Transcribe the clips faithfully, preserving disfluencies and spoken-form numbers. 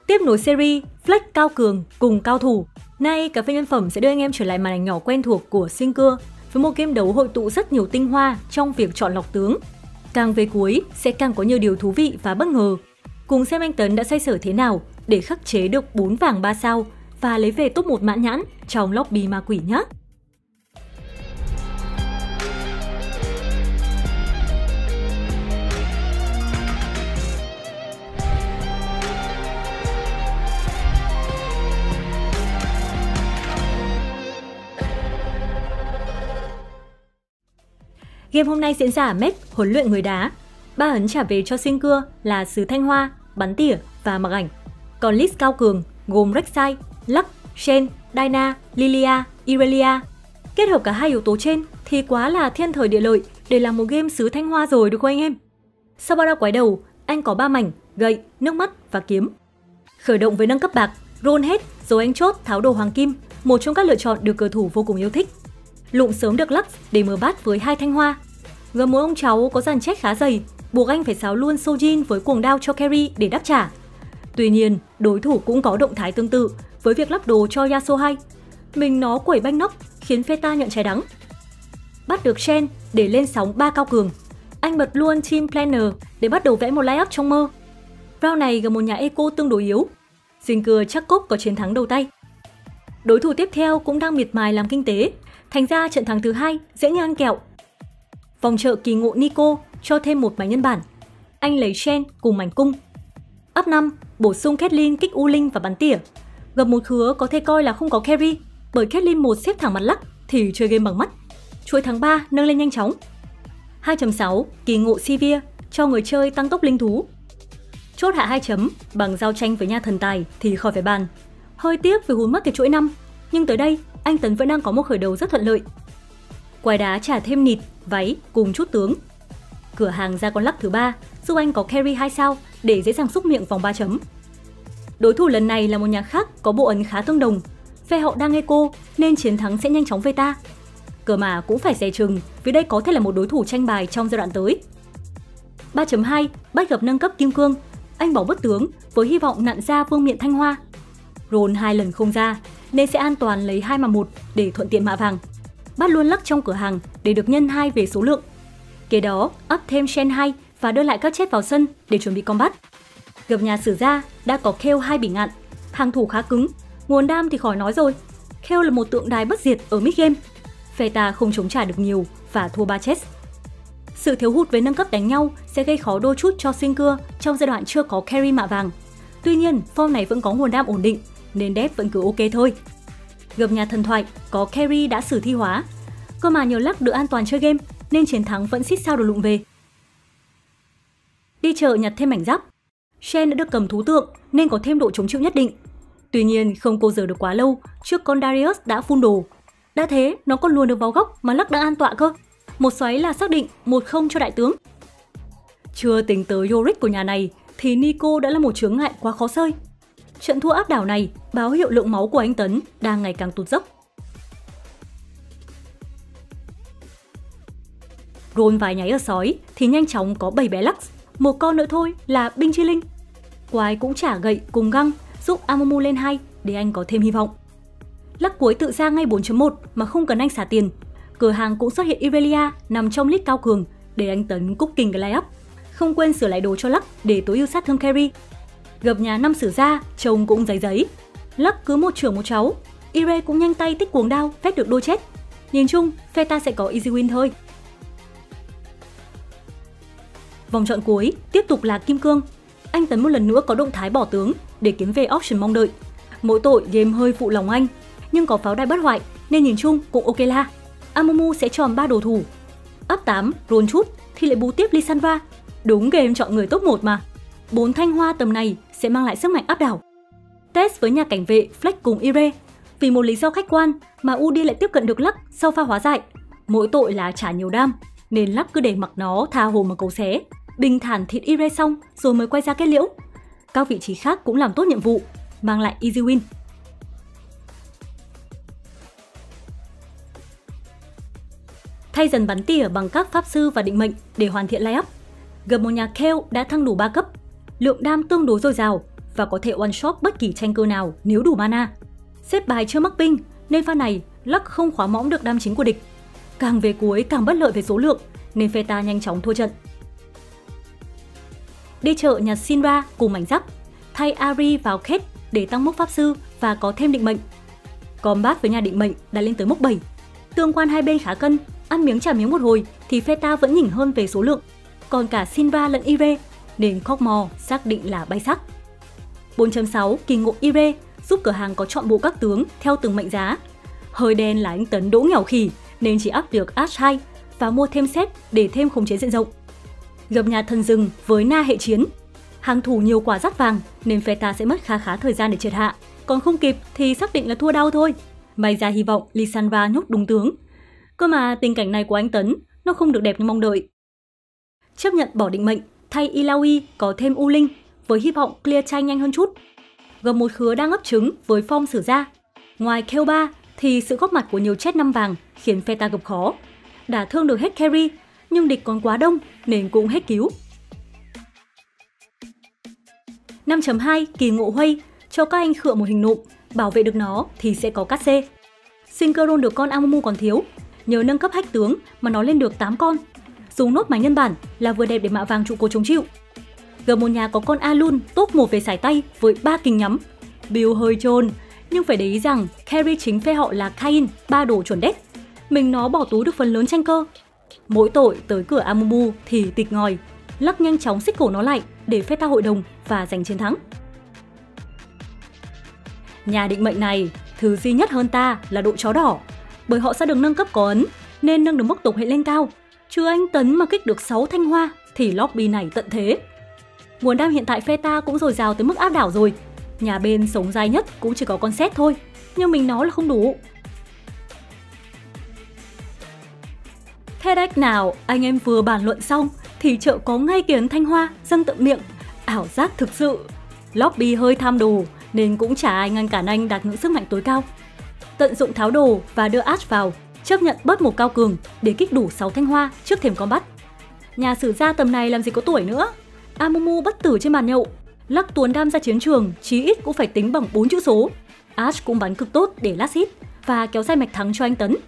Tiếp nối series Flex cao cường cùng cao thủ, nay cà phê nhân phẩm sẽ đưa anh em trở lại màn ảnh nhỏ quen thuộc của Sinker với một game đấu hội tụ rất nhiều tinh hoa trong việc chọn lọc tướng. Càng về cuối sẽ càng có nhiều điều thú vị và bất ngờ. Cùng xem anh Tấn đã xoay sở thế nào để khắc chế được bốn vàng ba sao và lấy về top một mãn nhãn trong lobby ma quỷ nhé. Game hôm nay diễn ra ở map huấn luyện người đá. Ba ấn trả về cho Sinker là Sứ Thanh Hoa, Bắn Tỉa và Mặc Ảnh. Còn list cao cường gồm Rek'Sai, Lux, Shen, Diana, Lilia, Irelia. Kết hợp cả hai yếu tố trên thì quá là thiên thời địa lợi để làm một game Sứ Thanh Hoa rồi, được không anh em? Sau ba đao quái đầu, anh có ba mảnh, gậy, nước mắt và kiếm. Khởi động với nâng cấp bạc, roll hết rồi anh chốt tháo đồ hoàng kim, một trong các lựa chọn được cầu thủ vô cùng yêu thích. Lụm sớm được Lux để mở bát với hai thanh hoa. Gồm một ông cháu có dàn check khá dày, buộc anh phải sáo luôn Sojin với cuồng đao cho carry để đáp trả. Tuy nhiên, đối thủ cũng có động thái tương tự với việc lắp đồ cho Yasuo. Mình nó quẩy banh nóc khiến Pheta nhận trái đắng. Bắt được Shen để lên sóng ba cao cường. Anh bật luôn Team Planner để bắt đầu vẽ một line-up trong mơ. Round này gặp một nhà eco tương đối yếu. Sinker chắc cốp có chiến thắng đầu tay. Đối thủ tiếp theo cũng đang miệt mài làm kinh tế, thành ra trận thắng thứ hai dễ như ăn kẹo. Vòng chợ kỳ ngộ Nico cho thêm một mảnh nhân bản. Anh lấy Shen cùng mảnh cung. Up năm, bổ sung Caitlyn kích U Linh và Bắn Tỉa. Gặp một khứa có thể coi là không có carry, bởi Caitlyn một xếp thẳng mặt Lux thì chơi game bằng mắt. Chuỗi tháng ba nâng lên nhanh chóng. hai chấm sáu, kỳ ngộ Sivir cho người chơi tăng tốc linh thú. Chốt hạ hai chấm bằng giao tranh với nhà thần tài thì khỏi phải bàn. Hơi tiếc vì hùn mất cái chuỗi năm, nhưng tới đây anh Tấn vẫn đang có một khởi đầu rất thuận lợi. Quái đá trả thêm nịt, váy cùng chút tướng. Cửa hàng ra con Lux thứ ba giúp anh có carry hai sao để dễ dàng xúc miệng vòng ba chấm. Đối thủ lần này là một nhà khác có bộ ấn khá tương đồng. Phe họ đang eco nên chiến thắng sẽ nhanh chóng về ta. Cờ mà cũng phải dè chừng vì đây có thể là một đối thủ tranh bài trong giai đoạn tới. ba chấm hai bắt gặp nâng cấp kim cương. Anh bỏ bớt tướng với hy vọng nặn ra vương miện Thanh Hoa. Roll hai lần không ra nên sẽ an toàn lấy hai mà một để thuận tiện mạ vàng. Bắt luôn Lux trong cửa hàng để được nhân hai về số lượng. Kế đó up thêm Shen hai và đưa lại các chết vào sân để chuẩn bị combat. Gặp nhà sử gia đã có Kayle hai bị ngạn, hàng thủ khá cứng, nguồn đam thì khỏi nói rồi. Kayle là một tượng đài bất diệt ở mid game. Pheta không chống trả được nhiều và thua ba chết. Sự thiếu hụt với nâng cấp đánh nhau sẽ gây khó đôi chút cho Sinker trong giai đoạn chưa có carry mạ vàng. Tuy nhiên, form này vẫn có nguồn đam ổn định nên dev vẫn cứ ok thôi. Gặp nhà thần thoại có carry đã sử thi hóa. Cơ mà nhờ Lux được an toàn chơi game nên chiến thắng vẫn xít sao được lụng về. Đi chợ nhặt thêm mảnh giáp. Shen đã được cầm thú tượng nên có thêm độ chống chịu nhất định. Tuy nhiên không cô giờ được quá lâu trước con Darius đã full đồ. Đã thế nó còn luồn được vào góc mà Lux đang an tọa cơ. Một xoáy là xác định một không cho đại tướng. Chưa tính tới Yorick của nhà này thì Nico đã là một chướng ngại quá khó sơi. Trận thua áp đảo này báo hiệu lượng máu của anh Tấn đang ngày càng tụt dốc. Roll vài nháy ở sói thì nhanh chóng có bảy bé Lux, một con nữa thôi là binh chi linh. Quái cũng trả gậy cùng găng giúp Amumu lên hai để anh có thêm hy vọng. Lux cuối tự ra ngay bốn chấm một mà không cần anh xả tiền. Cửa hàng cũng xuất hiện Irelia nằm trong list cao cường để anh Tấn cúc kinh cái line up. Không quên sửa lại đồ cho Lux để tối ưu sát thương carry. Gặp nhà năm sử gia, trông cũng giấy giấy. Lux cứ một trưởng một cháu. Ire cũng nhanh tay tích cuồng đao, phép được đôi chết. Nhìn chung, Pheta sẽ có easy win thôi. Vòng chọn cuối tiếp tục là kim cương. Anh Tấn một lần nữa có động thái bỏ tướng để kiếm về option mong đợi. Mỗi tội game hơi phụ lòng anh, nhưng có pháo đài bất hoại nên nhìn chung cũng ok la. Amumu sẽ chọn ba đồ thủ. Up tám, roll chút thì lại bù tiếp Lissandra. Đúng game chọn người top một mà. Bốn thanh hoa tầm này sẽ mang lại sức mạnh áp đảo. Test với nhà cảnh vệ Flex cùng Ire. Vì một lý do khách quan mà Udi lại tiếp cận được Lux sau pha hóa dại. Mỗi tội là trả nhiều đam nên Lux cứ để mặc nó tha hồ mà cấu xé. Bình thản thịt Ire xong rồi mới quay ra kết liễu. Các vị trí khác cũng làm tốt nhiệm vụ, mang lại easy win. Thay dần Bắn Tỉa bằng các pháp sư và định mệnh để hoàn thiện line up. Gặp một nhà Kayle đã thăng đủ ba cấp, lượng đam tương đối dồi dào và có thể one shot bất kỳ tranh cơ nào nếu đủ mana. Xếp bài chưa mắc ping nên pha này Lux không khóa mõm được đam chính của địch. Càng về cuối càng bất lợi về số lượng nên Pheta nhanh chóng thua trận. Đi chợ nhặt Syndra cùng mảnh giáp, thay Ahri vào Kate để tăng mốc pháp sư và có thêm định mệnh. Combat với nhà định mệnh đã lên tới mốc bảy. Tương quan hai bên khá cân, ăn miếng trả miếng một hồi thì Pheta vẫn nhỉnh hơn về số lượng, còn cả Syndra lẫn Ire nên Khogmore xác định là bay sắc. bốn chấm sáu kỳ ngộ Ire giúp cửa hàng có chọn bộ các tướng theo từng mệnh giá. Hơi đen là anh Tấn đỗ nghèo khỉ nên chỉ up được Ash hai và mua thêm set để thêm khống chế diện rộng. Gặp nhà thần rừng với Na hệ chiến, hàng thủ nhiều quả dắt vàng nên Pheta sẽ mất khá khá thời gian để triệt hạ, còn không kịp thì xác định là thua đau thôi. May ra hy vọng Lissandra nhốt đúng tướng. Cơ mà tình cảnh này của anh Tấn nó không được đẹp như mong đợi. Chấp nhận bỏ định mệnh, thay Illaoi có thêm U Linh với hy vọng clear tranh nhanh hơn chút. Gặp một khứa đang ấp trứng với form sử ra. Ngoài Kale ba thì sự góp mặt của nhiều chết năm vàng khiến Pheta gặp khó. Đả thương được hết carry nhưng địch còn quá đông nên cũng hết cứu. năm chấm hai kỳ ngộ Huey cho các anh khựa một hình nộm, bảo vệ được nó thì sẽ có cát C. Synchron được con Amumu còn thiếu, nhờ nâng cấp hack tướng mà nó lên được tám con. Dùng nốt máy nhân bản là vừa đẹp để mạ vàng trụ cột chống chịu. Gặp một nhà có con Alun top một về sải tay với ba kình nhắm. Build hơi trôn, nhưng phải để ý rằng carry chính phe họ là Kain, ba đồ chuẩn deck. Mình nó bỏ túi được phần lớn tranh cơ. Mỗi tội tới cửa Amumu thì tịch ngòi. Lux nhanh chóng xích cổ nó lại để Pheta hội đồng và giành chiến thắng. Nhà định mệnh này, thứ duy nhất hơn ta là đội chó đỏ. Bởi họ sẽ được nâng cấp có ấn nên nâng được mốc tộc hệ lên cao. Chứ anh Tấn mà kích được sáu thanh hoa thì lobby này tận thế. Nguồn đam hiện tại Pheta cũng dồi dào tới mức áp đảo rồi. Nhà bên sống dài nhất cũng chỉ có con set thôi, nhưng mình nói là không đủ. Thế deck nào anh em vừa bàn luận xong thì chợ có ngay kiến thanh hoa dâng tận miệng. Ảo giác thực sự. Lobby hơi tham đồ nên cũng chả ai ngăn cản anh đạt ngưỡng sức mạnh tối cao. Tận dụng tháo đồ và đưa Ash vào, chấp nhận bớt một cao cường để kích đủ sáu thanh hoa trước thềm combat. Nhà sử gia tầm này làm gì có tuổi nữa. Amumu bất tử trên bàn nhậu. Lux tuồn đam ra chiến trường chí ít cũng phải tính bằng bốn chữ số. Ash cũng bắn cực tốt để last hit và kéo dài mạch thắng cho anh Tấn.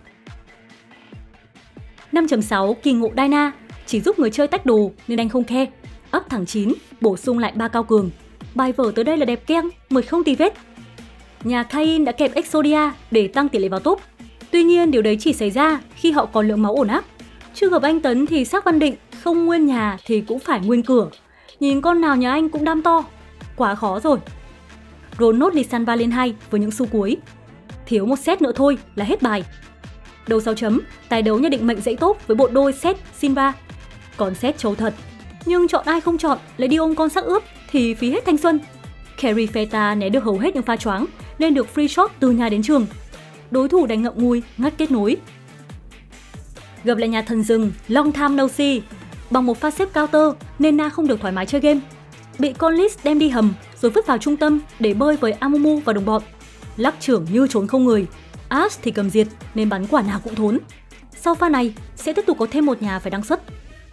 năm chấm sáu kỳ ngộ Daina chỉ giúp người chơi tách đồ nên anh không khe. Up thẳng chín, bổ sung lại ba cao cường. Bài vở tới đây là đẹp keng, mười không tì vết. Nhà Kain đã kẹp Exodia để tăng tỷ lệ vào top. Tuy nhiên điều đấy chỉ xảy ra khi họ còn lượng máu ổn áp. Chứ gặp anh Tấn thì xác Văn Định không nguyên nhà thì cũng phải nguyên cửa. Nhìn con nào nhà anh cũng đam to. Quá khó rồi. Roll nốt Lissandra lên hai với những xu cuối. Thiếu một set nữa thôi là hết bài. Đầu sáu chấm, tài đấu nhà định mệnh dãy top với bộ đôi set Syndra. Còn set trâu thật. Nhưng chọn ai không chọn lại đi ôm con sắc ướp thì phí hết thanh xuân. Carry Pheta né được hầu hết những pha choáng nên được free shot từ nhà đến trường. Đối thủ đánh ngậm ngùi, ngắt kết nối. Gặp lại nhà thần rừng Long Time No See. Bằng một pha xếp counter nên Na không được thoải mái chơi game. Bị con Lis đem đi hầm rồi vứt vào trung tâm để bơi với Amumu và đồng bọn. Lux trưởng như trốn không người. Ash thì cầm diệt nên bắn quả nào cũng thốn. Sau pha này sẽ tiếp tục có thêm một nhà phải đăng xuất.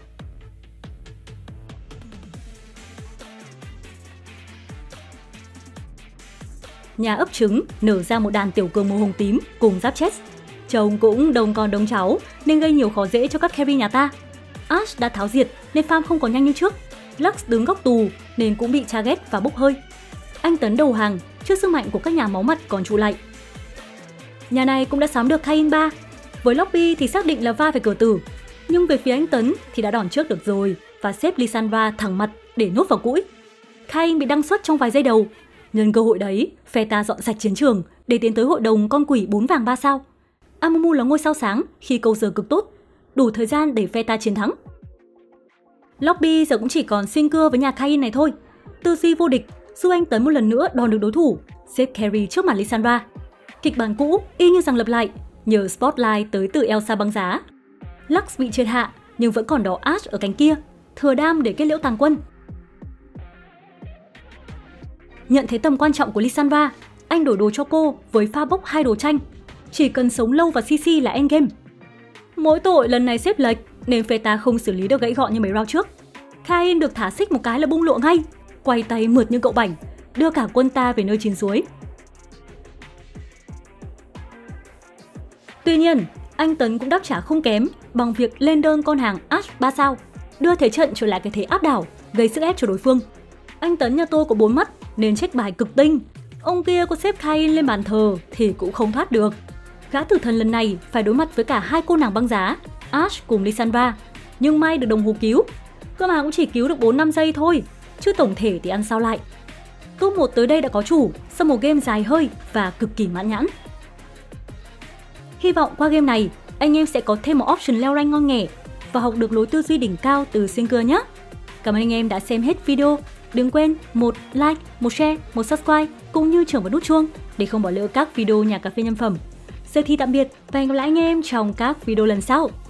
Nhà ấp trứng nở ra một đàn tiểu cường màu hồng tím cùng giáp chest. Chồng cũng đồng con đồng cháu nên gây nhiều khó dễ cho các carry nhà ta. Ash đã tháo diệt nên farm không còn nhanh như trước. Lux đứng góc tù nên cũng bị target và bốc hơi. Anh Tấn đầu hàng trước sức mạnh của các nhà máu mặt còn trụ lại. Nhà này cũng đã sắm được Kain ba. Với lobby thì xác định là va về cửa tử. Nhưng về phía anh Tấn thì đã đòn trước được rồi và xếp Lissandra thẳng mặt để nốt vào cũi. Kain bị đăng xuất trong vài giây đầu. Nhân cơ hội đấy, Pheta dọn sạch chiến trường để tiến tới hội đồng con quỷ bốn vàng ba sao. Amumu là ngôi sao sáng khi câu giờ cực tốt, đủ thời gian để Pheta chiến thắng. Lobby giờ cũng chỉ còn xuyên cưa với nhà Kain này thôi. Tư duy vô địch, giúp anh Tấn một lần nữa đòn được đối thủ, xếp carry trước mặt Lissandra. Kịch bản cũ y như rằng lặp lại, nhờ spotlight tới từ Elsa băng giá. Lux bị triệt hạ nhưng vẫn còn đó Ash ở cánh kia, thừa đam để kết liễu tàn quân. Nhận thấy tầm quan trọng của Lissandra, anh đổi đồ cho cô với pha bốc hai đồ tranh. Chỉ cần sống lâu và xê xê là endgame. Mỗi tội lần này xếp lệch nên Pheta không xử lý được gãy gọn như mấy round trước. Kain được thả xích một cái là bung lụa ngay, quay tay mượt như cậu bảnh, đưa cả quân ta về nơi chín suối. Tuy nhiên, anh Tấn cũng đáp trả không kém bằng việc lên đơn con hàng Ash ba sao, đưa thế trận trở lại cái thế áp đảo, gây sức ép cho đối phương. Anh Tấn nhà tôi có bốn mắt nên check bài cực tinh. Ông kia có xếp Kain lên bàn thờ thì cũng không thoát được. Gã tử thần lần này phải đối mặt với cả hai cô nàng băng giá, Ash cùng Lysandra, nhưng may được đồng hồ cứu. Cơ mà cũng chỉ cứu được bốn năm giây thôi, chứ tổng thể thì ăn sao lại. Top một tới đây đã có chủ sau một game dài hơi và cực kỳ mãn nhãn. Hy vọng qua game này, anh em sẽ có thêm một option leo rank ngon nghẻ và học được lối tư duy đỉnh cao từ Sinker nhé. Cảm ơn anh em đã xem hết video. Đừng quên một like, một share, một subscribe cũng như chưởng vào nút chuông để không bỏ lỡ các video nhà cà phê nhân phẩm. Giờ thì tạm biệt và hẹn gặp lại anh em trong các video lần sau.